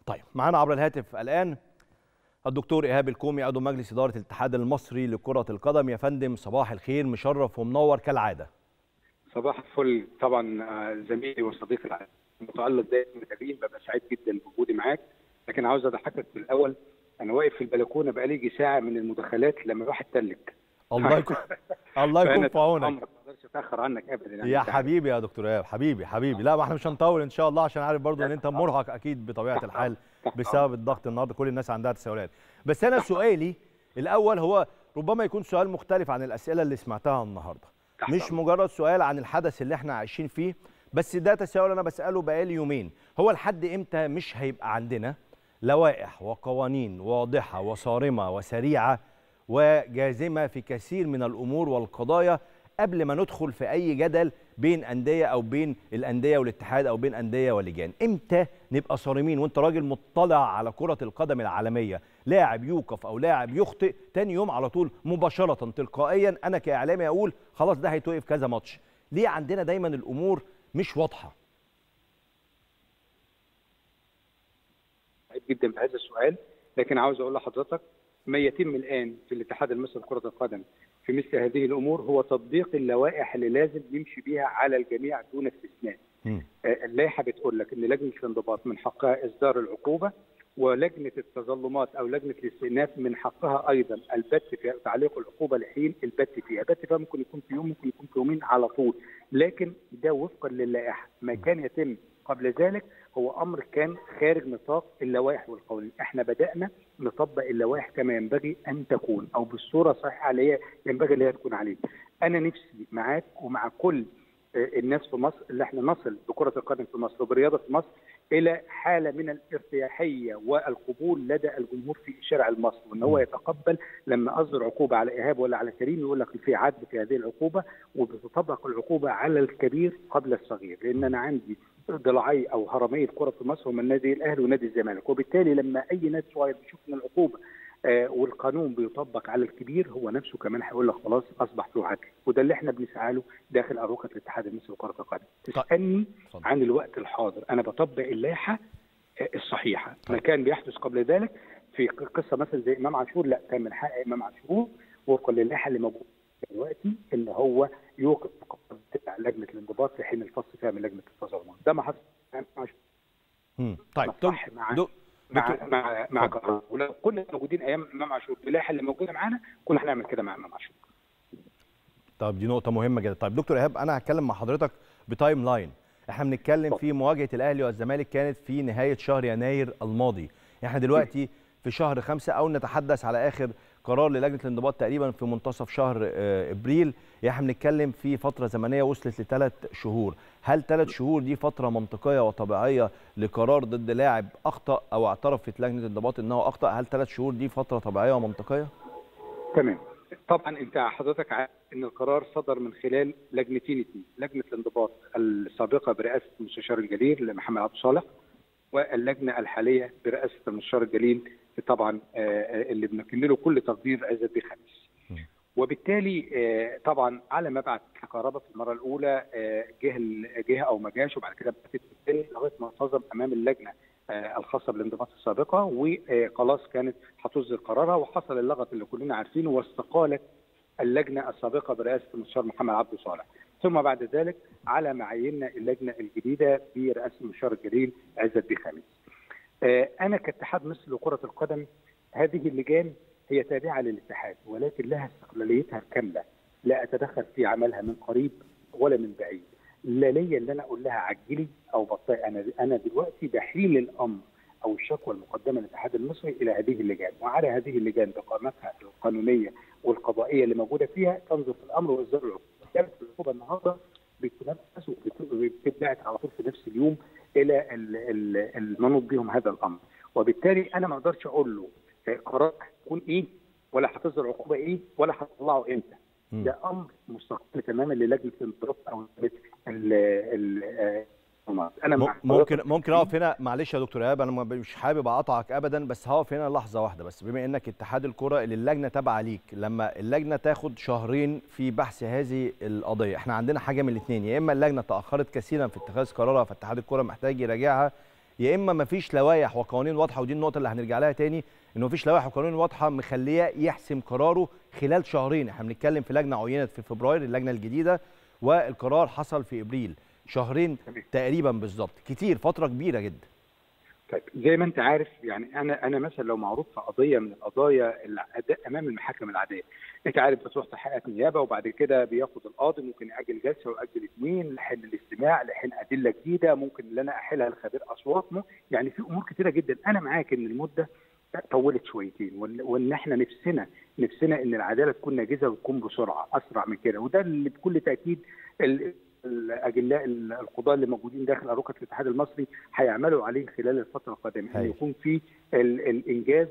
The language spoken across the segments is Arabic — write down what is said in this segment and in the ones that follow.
طيب معانا عبر الهاتف الآن الدكتور إيهاب الكومي عضو مجلس إدارة الاتحاد المصري لكرة القدم. يا فندم صباح الخير، مشرف ومنور كالعادة. صباح الفل. طبعا زميلي وصديقي العزيز متألق دايما بالتمرين، ببقى سعيد جدا بوجودي معاك، لكن عاوز اضحكك في الاول. انا واقف في البلكونه بقالي يجي ساعه من المداخلات لما الواحد تلك. الله يكون في عونك. ما اقدرش اتاخر عنك ابدا يعني. يا حبيبي يا دكتور ايهاب، حبيبي. لا ما احنا مش هنطول ان شاء الله، عشان عارف برضو ان انت مرهق اكيد بطبيعه الحال بسبب الضغط النهارده، كل الناس عندها تساؤلات. بس انا سؤالي الاول هو ربما يكون سؤال مختلف عن الاسئله اللي سمعتها النهارده، مش مجرد سؤال عن الحدث اللي احنا عايشين فيه، بس ده تساؤل انا بساله بقالي يومين. هو لحد امتى مش هيبقى عندنا لوائح وقوانين واضحه وصارمه وسريعه وجازمه في كثير من الامور والقضايا قبل ما ندخل في اي جدل بين انديه او بين الانديه والاتحاد او بين انديه ولجان؟ امتى نبقى صارمين وانت راجل مطلع على كره القدم العالميه، لاعب يوقف او لاعب يخطئ تاني يوم على طول مباشره تلقائيا انا كاعلامي اقول خلاص ده هيتوقف كذا ماتش؟ ليه عندنا دايما الامور مش واضحه؟ سعيد جدا بهذا السؤال، لكن عاوز اقول لحضرتك ما يتم الان في الاتحاد المصري لكره القدم في مثل هذه الامور هو تطبيق اللوائح اللي لازم يمشي بيها على الجميع دون استثناء. اللائحه بتقول لك ان لجنه الانضباط من حقها اصدار العقوبه، ولجنه التظلمات او لجنه الاستئناف من حقها ايضا البت في تعليق العقوبه لحين البت فيها. البت فيها ممكن يكون في يوم، ممكن يكون في يومين على طول، لكن ده وفقا للائحه. ما كان يتم قبل ذلك هو امر كان خارج نطاق اللوائح والقوانين. احنا بدانا نطبق اللوائح كما ينبغي ان تكون، او بالصوره الصحيحه اللي هي ينبغي اللي هي تكون عليه. انا نفسي معاك ومع كل الناس في مصر اللي احنا نصل بكره القدم في مصر وبالرياضه في مصر الى حاله من الارتياحيه والقبول لدى الجمهور في الشارع المصري، وان هو يتقبل لما اصدر عقوبه على ايهاب ولا على كريم يقول لك في عدل في هذه العقوبه، وبتطبق العقوبه على الكبير قبل الصغير. لان انا عندي ضلعي او هرمي الكره في مصر هم النادي الاهلي ونادي الزمالك، وبالتالي لما اي نادي صغير بيشوف ان العقوبه والقانون بيطبق على الكبير هو نفسه كمان هيقول لك خلاص اصبح له عدل، وده اللي احنا بنسعى له داخل اروقه الاتحاد المصري لكره القدم. تسالني عن الوقت الحاضر، انا بطبق اللائحه الصحيحه. ما كان بيحدث قبل ذلك في قصه مثلا زي امام عاشور، لا كان من حق امام عاشور وفقا للائحه اللي موجوده دلوقتي ان هو يوقف لجنه الانضباط في حين الفصل فيها من لجنه التظلمات. ده ما حصل امام عاشور. طيب مع كهرباء، ولو كنا موجودين ايام امام عاشور باللائحه اللي موجوده معانا كنا هنعمل كده مع امام عاشور. طب دي نقطه مهمه جدا. طيب دكتور ايهاب، انا هتكلم مع حضرتك بتايم لاين. احنا بنتكلم في مواجهه الاهلي والزمالك كانت في نهايه شهر يناير الماضي، احنا دلوقتي في شهر 5 او نتحدث على اخر قرار للجنه الانضباط تقريبا في منتصف شهر ابريل. احنا بنتكلم في فتره زمنيه وصلت ل3 شهور. هل 3 شهور دي فتره منطقيه وطبيعيه لقرار ضد لاعب اخطا او اعترف في لجنه الانضباط انه اخطا؟ هل 3 شهور دي فتره طبيعيه ومنطقيه؟ تمام. طبعا انت حضرتك عارف ان القرار صدر من خلال لجنتين اثنين، لجنه الانضباط السابقه برئاسه المستشار الجليل محمد عبد الصالح، واللجنه الحاليه برئاسه المستشار الجليل طبعا اللي بنكن له كل تقدير عزت بيه خميس. وبالتالي طبعا على ما بعت كهرباء في المره الاولى جه او ما جاش، وبعد كده بقت الثاني لغايه ما انتظم امام اللجنه الخاصه بالانضباط السابقه، وخلاص كانت هتصدر قرارها، وحصل اللغط اللي كلنا عارفينه واستقالت اللجنه السابقه برئاسه المستشار محمد عبد صالح. ثم بعد ذلك على ما عيننا اللجنه الجديده برئاسه المستشار الجليل عزت بيه خميس. انا كاتحاد مصر لكره القدم هذه اللجان هي تابعه للاتحاد، ولكن لها استقلاليتها الكامله، لا اتدخل في عملها من قريب ولا من بعيد. لا ليا اللي انا اقول لها عجلي او بطئي. انا دلوقتي بحيل الامر او الشكوى المقدمه للاتحاد المصري الى هذه اللجان، وعلى هذه اللجان بقامتها القانونيه والقضائيه اللي موجوده فيها تنظر في الامر واصدار العقوبه. كانت العقوبه النهارده بتنفذ وبتبعت على طول في نفس اليوم الى المنوط بهم هذا الامر، وبالتالي انا ما اقدرش اقول له قرار هيكون ايه ولا هتصدر عقوبه ايه ولا هتطلعه امتى. ده امر مستقل تماما للجنه الانضباط او انا ممكن اقف هنا معلش يا دكتور ايهاب، انا مش حابب اقاطعك ابدا، بس هقف هنا لحظه واحده بس. بما انك اتحاد الكره اللي اللجنه تابعه ليك، لما اللجنه تاخد شهرين في بحث هذه القضيه، احنا عندنا حاجه من الاثنين: يا اما اللجنه تاخرت كثيرا في اتخاذ قرارها فاتحاد الكره محتاج يراجعها، يا اما ما فيش لوائح وقوانين واضحه، ودي النقطه اللي هنرجع لها تاني، انه ما فيش لوائح وقوانين واضحه مخليه يحسم قراره خلال شهرين. احنا بنتكلم في لجنه عينت في فبراير، اللجنه الجديده، والقرار حصل في ابريل، شهرين تقريبا بالظبط، كتير، فتره كبيره جدا. طيب زي ما انت عارف يعني انا مثلا لو معروض في قضيه من القضايا الاداء امام المحاكم العاديه، انت عارف بتروح تحقيقات نيابه وبعد كده بياخد القاضي ممكن ياجل جلسه وياجل اثنين لحين الاستماع لحين ادله جديده ممكن ان انا احلها لخبير اصوات، يعني في امور كثيره جدا. انا معاك ان المده طولت شويتين وان احنا نفسنا ان العداله تكون ناجزه وتكون بسرعه اسرع من كده، وده اللي بكل تاكيد الاجلاء القضاه اللي موجودين داخل اروقه الاتحاد المصري هيعملوا عليه خلال الفتره القادمه، ان يكون في الانجاز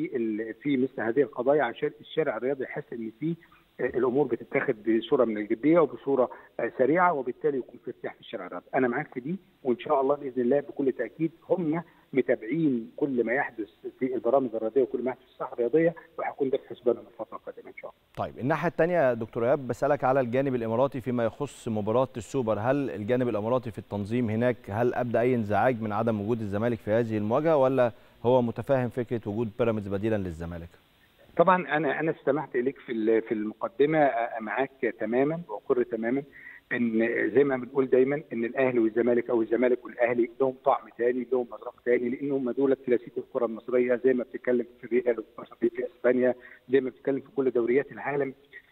في مثل هذه القضايا عشان الشارع الرياضي يحس ان في الامور بتتاخد بصوره من الجديه وبصوره سريعه، وبالتالي يكون في ارتياح في الشارع الرياضي. انا معاك في دي، وان شاء الله باذن الله بكل تاكيد هم متابعين كل ما يحدث في البرامج الرياضيه وكل ما يحدث في الصحه الرياضيه، وهيكون ده في حسبانهم الفتره القادمه ان شاء الله. طيب الناحيه الثانيه يا دكتور ايهاب، بسالك على الجانب الاماراتي فيما يخص مباراه السوبر، هل الجانب الاماراتي في التنظيم هناك هل ابدا اي انزعاج من عدم وجود الزمالك في هذه المواجهه، ولا هو متفاهم فكره وجود بيراميدز بديلا للزمالك؟ طبعا انا استمعت اليك في المقدمه، معاك تماما واقر تماما ان زي ما بنقول دايما ان الاهلي والزمالك او الزمالك والاهلي لهم طعم ثاني، لهم مذاق ثاني، لانهم دول كلاسيك الكره المصريه، زي ما بتتكلم في الريال في اسبانيا، زي ما بتتكلم في كل دوريات العالم.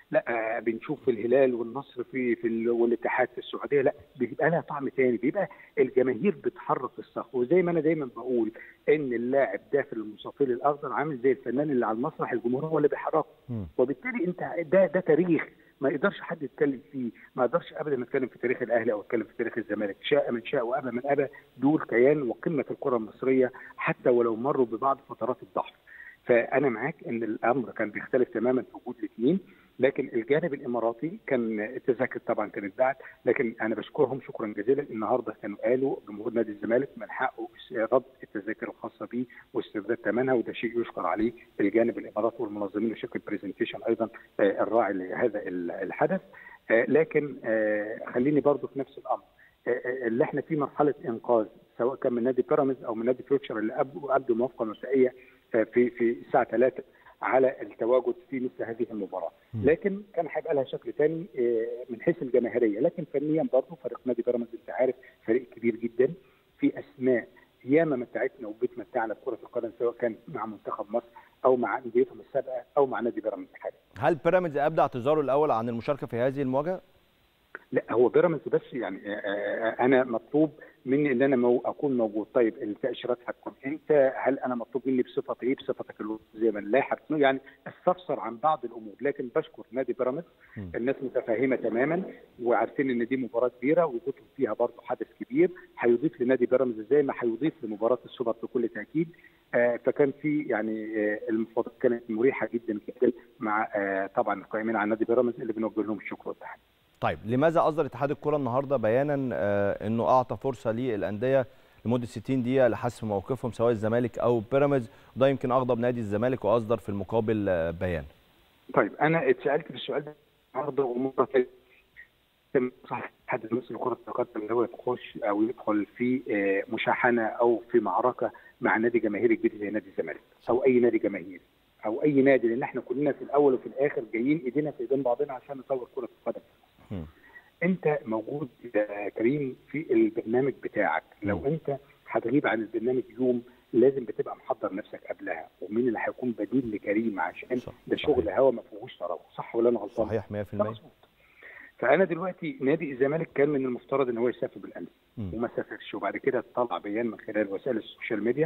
لا بنشوف الهلال والنصر والاتحاد في السعوديه، لا بيبقى لها طعم ثاني، بيبقى الجماهير بتحرك الصخر. وزي ما انا دايما بقول ان اللاعب داخل المستطيل الاخضر عامل زي الفنان اللي على المسرح، الجمهور هو اللي بيحركه، وبالتالي انت ده تاريخ ما يقدرش حد يتكلم فيه، ما يقدرش ابدا نتكلم في تاريخ الاهلي او يتكلم في تاريخ الزمالك، شاء من شاء وابى من ابى، دول كيان وقمه الكره المصريه حتى ولو مروا ببعض فترات الضعف. فانا معاك ان الامر كان بيختلف تماما في وجود الاثنين، لكن الجانب الاماراتي كان التذاكر طبعا كانت بعد، لكن انا بشكرهم شكرا جزيلا. النهارده كانوا قالوا جمهور نادي الزمالك من حقه رد التذاكر الخاصه به واسترداد ثمنها، وده شيء يشكر عليه الجانب الاماراتي والمنظمين وشركه برزنتيشن ايضا الراعي لهذا الحدث. لكن خليني برضو في نفس الامر، اللي احنا في مرحله انقاذ سواء كان من نادي بيراميدز او من نادي فيوتشر اللي ابدوا موافقه مبدئيه في الساعه 3 على التواجد في مثل هذه المباراه، لكن كان هيبقى لها شكل ثاني من حيث الجماهيريه، لكن فنيا برضه فريق نادي بيراميدز انت عارف فريق كبير جدا، في اسماء ياما متعتنا وبتمتعنا بكره القدم سواء كان مع منتخب مصر او مع انديتهم السابقه او مع نادي بيراميدز حاليا. هل بيراميدز ابدى اعتذاره الاول عن المشاركه في هذه المواجهه؟ لا هو بيراميدز بس يعني انا مطلوب مني ان انا اكون موجود. طيب التاشيرات هتكون امتى؟ هل انا مطلوب مني بصفتي ايه؟ بصفتك زي ما اللائحه يعني استفسر عن بعض الامور، لكن بشكر نادي بيراميدز، الناس متفاهمه تماما وعارفين ان دي مباراه كبيره ووجودهم فيها برضه حدث كبير هيضيف لنادي بيراميدز زي ما هيضيف لمباراه السوبر بكل تاكيد. فكان في يعني المفاوضات كانت مريحه جدا جدا مع طبعا القائمين على نادي بيراميدز اللي بنوجه لهم الشكر والتحيه. طيب لماذا اصدر اتحاد الكره النهارده بيانا انه اعطى فرصه للانديه لمده 60 دقيقه لحسم موقفهم سواء الزمالك او بيراميدز، وده يمكن اغضب نادي الزمالك واصدر في المقابل بيان؟ طيب انا اتسالت في السؤال ده النهارده ومره ثانيه، صح الاتحاد المصري لكره القدم اللي هو يخش او يدخل في مشاحنه او في معركه مع نادي جماهيري كبير زي نادي الزمالك او اي نادي جماهيري او اي نادي، لان احنا كلنا في الاول وفي الاخر جايين ايدينا في ايدين بعضنا عشان نطور كره القدم. انت موجود يا كريم في البرنامج بتاعك، لو انت هتغيب عن البرنامج يوم لازم بتبقى محضر نفسك قبلها، ومين اللي هيكون بديل لكريم عشان ده شغل هوا ما فيهوش تراوح، صح ولا انا غلطان؟ صحيح 100%. فانا دلوقتي نادي الزمالك كان من المفترض ان هو يسافر بالامس وما سافرش، وبعد كده طلع بيان من خلال وسائل السوشيال ميديا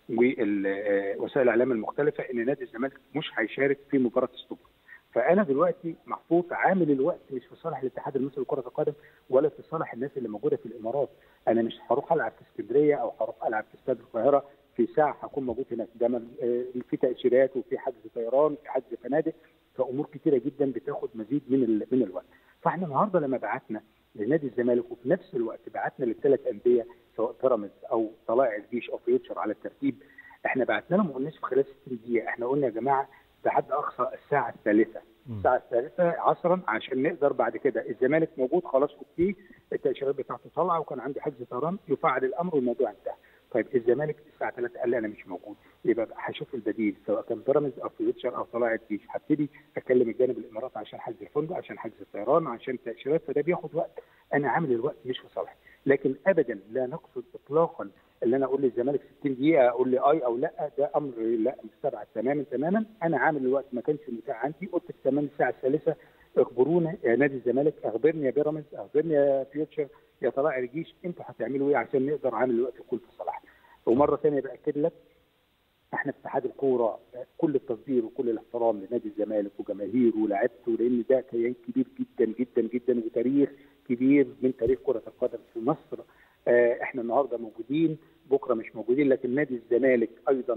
ووسائل الاعلام المختلفه ان نادي الزمالك مش هيشارك في مباراه السوبر. فانا دلوقتي محطوط عامل الوقت مش في صالح الاتحاد المصري لكره القدم ولا في صالح الناس اللي موجوده في الامارات. انا مش هروح العب في اسكندريه او هروح العب في استاد القاهره في ساعه هكون موجود هناك، ده في تاشيرات وفي حجز طيران وفي حجز فنادق، فامور كثيره جدا بتاخد مزيد من الوقت. فاحنا النهارده لما بعتنا لنادي الزمالك وفي نفس الوقت بعتنا للثلاث انديه سواء بيراميدز او طلائع الجيش او فيوتشر على الترتيب، احنا بعتنا لهم ما قلناش في خلال 60 دقيقه، احنا قلنا يا جماعه بحد اقصى الساعه الثالثه عصرا عشان نقدر بعد كده الزمالك موجود خلاص اوكي، التاشيرات بتاعته طالعه وكان عندي حجز طيران يفعل الامر والموضوع انتهى. طيب الزمالك الساعه 3 قال لي انا مش موجود، يبقى هشوف البديل سواء كان بيراميدز او فيوتشر او طلائع الجيش، هبتدي اكلم الجانب الاماراتي عشان حجز الفندق، عشان حجز الطيران، عشان تاشيرات، فده بياخد وقت. انا عامل الوقت مش في صالحي، لكن ابدا لا نقصد اطلاقا اللي انا اقول للزمالك 60 دقيقه اقول لي اي او لا، ده امر لا مستبعد تماما. انا عامل الوقت ما كانش متاح عندي، قلت في تمام الساعه الثالثه اخبرونا يا نادي الزمالك، اخبرني يا بيراميدز، اخبرني يا فيوتشر، يا طلائع الجيش، انتوا هتعملوا ايه عشان نقدر عامل الوقت يكون في صالحنا. ومره ثانيه باكد لك احنا في اتحاد الكوره كل التقدير وكل الاحترام لنادي الزمالك وجماهيره ولاعيبته، لان ده كيان كبير جدا جدا جدا وتاريخ كبير من تاريخ كره القدم في مصر. احنا النهارده موجودين، بكره مش موجودين، لكن نادي الزمالك ايضا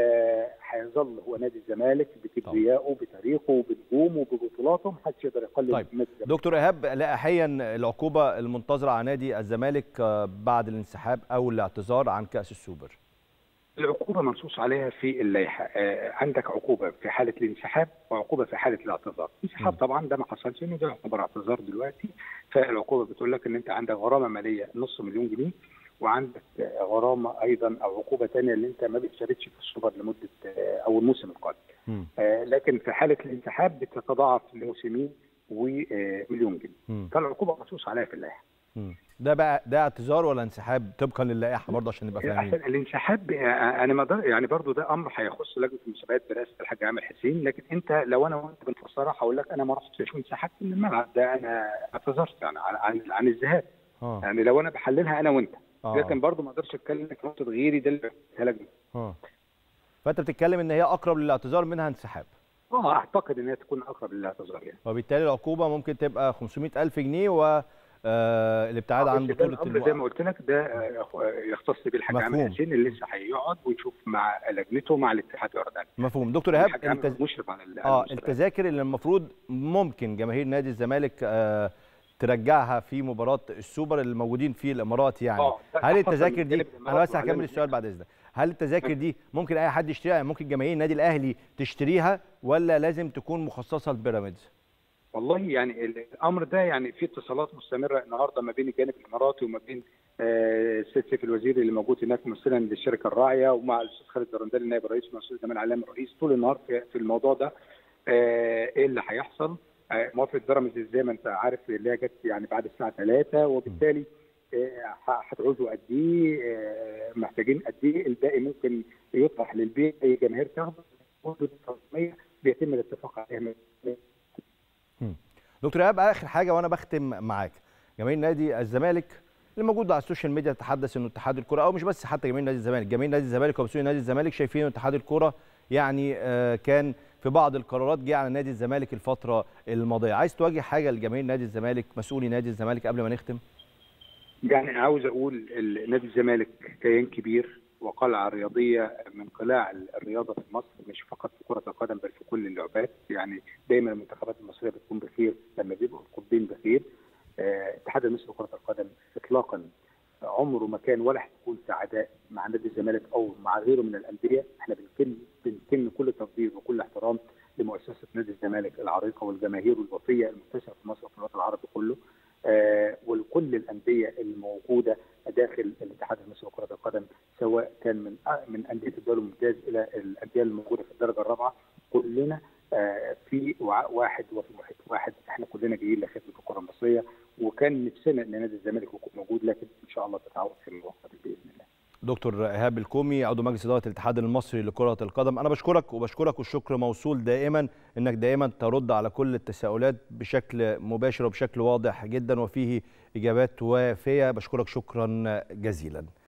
هيظل هو نادي الزمالك بكبريائه بتاريخه بنجومه ببطولاته، محدش يقدر يقلل. طيب دكتور ايهاب، لائحيا العقوبه المنتظره على نادي الزمالك بعد الانسحاب او الاعتذار عن كاس السوبر؟ العقوبه منصوص عليها في اللائحه، عندك عقوبه في حاله الانسحاب وعقوبه في حاله الاعتذار. الانسحاب طبعا ده ما حصلش انه ده يعتبر اعتذار دلوقتي، فالعقوبه بتقول لك ان انت عندك غرامه ماليه نص مليون جنيه، وعندك غرامه ايضا او عقوبه ثانيه اللي انت ما بتشاركش في السوبر لمده او الموسم القادم. لكن في حاله الانسحاب بتتضاعف لموسمين ومليون جنيه. فالعقوبه منصوص عليها في اللائحه. ده اعتذار ولا انسحاب طبقا للائحه برضه عشان نبقى فاهمين؟ الانسحاب انا ما يعني برضه ده امر هيخص لجنه المسابقات برئاسه الحاج عامر حسين، لكن انت لو انا وانت بنفسرها هقول لك انا ما رحتش وانسحبت من الملعب، ده انا اعتذرت يعني عن الذهاب. يعني لو انا بحللها انا وانت، لكن برضه ما اقدرش اتكلم في نقطه غيري ده اللي لجنه. فانت بتتكلم ان هي اقرب للاعتذار منها انسحاب؟ اعتقد ان هي تكون اقرب للاعتذار يعني. وبالتالي العقوبه ممكن تبقى 500,000 جنيه و الابتعاد عن بطوله الموضوع زي ما قلت لك ده يختص بيه الحاج عامر حسين اللي لسه هيقعد ويشوف مع لجنته مع الاتحاد يردان. مفهوم. دكتور ايهاب، مشرف على التذاكر اللي المفروض ممكن جماهير نادي الزمالك ترجعها في مباراه السوبر اللي موجودين في الامارات يعني، هل التذاكر دي، انا بس هكمل السؤال بعد اذنك، هل التذاكر دي ممكن اي حد يشتريها؟ يعني ممكن جماهير النادي الاهلي تشتريها ولا لازم تكون مخصصه لبيراميدز؟ والله يعني الامر ده يعني في اتصالات مستمره النهارده ما بين الجانب الاماراتي وما بين السيد سيف الوزير اللي موجود هناك ممثلا للشركه الراعيه، ومع الاستاذ خالد الدرندلي نائب الرئيس ومع الاستاذ جمال علام الرئيس، طول النهار في الموضوع ده. ايه اللي هيحصل؟ موافقه بيراميدز زي ما انت عارف اللي هي جت يعني بعد الساعه 3، وبالتالي هتعوزوا قد ايه؟ محتاجين قد ايه؟ الباقي ممكن يطرح للبيع، اي جماهير تاخده بيتم الاتفاق عليها. دكتور ايهاب، اخر حاجه وانا بختم معاك، جماهير نادي الزمالك اللي موجود على السوشيال ميديا تتحدث انه اتحاد الكره، او مش بس حتى جماهير نادي الزمالك، جماهير نادي الزمالك ومسؤولين نادي الزمالك شايفين ان اتحاد الكره يعني كان في بعض القرارات جه على نادي الزمالك الفتره الماضيه. عايز تواجه حاجه لجماهير نادي الزمالك، مسؤولي نادي الزمالك، قبل ما نختم؟ يعني عاوز اقول نادي الزمالك كيان كبير وقلعه رياضيه من قلاع الرياضه في مصر، مش فقط في كره القدم بل في كل اللعبات. يعني دايما المنتخبات المصريه بتكون بخير لما بيبقوا القطبين بخير. الاتحاد المصري لكره القدم اطلاقا عمره ما كان ولا هيكون سعداء مع نادي الزمالك او مع غيره من الانديه. احنا بنكن كل تقدير وكل احترام لمؤسسه نادي الزمالك العريقه والجماهير الوفيه المنتشره في مصر وفي الوطن العربي كله، ولكل الانديه الموجوده داخل الاتحاد المصري لكره القدم، سواء كان من انديه الدوري الممتاز الى الانديه الموجوده في الدرجه الرابعه. كلنا في وعاء واحد وفي محيط واحد، احنا كلنا جايين لخدمه الكره المصريه، وكان نفسنا ان نادي الزمالك يكون موجود، لكن ان شاء الله تتعوض في الموقف باذن الله. دكتور ايهاب الكومي، عضو مجلس اداره الاتحاد المصري لكره القدم، انا بشكرك والشكر موصول دائما، انك دائما ترد على كل التساؤلات بشكل مباشر وبشكل واضح جدا وفيه اجابات وافيه. بشكرك شكرا جزيلا.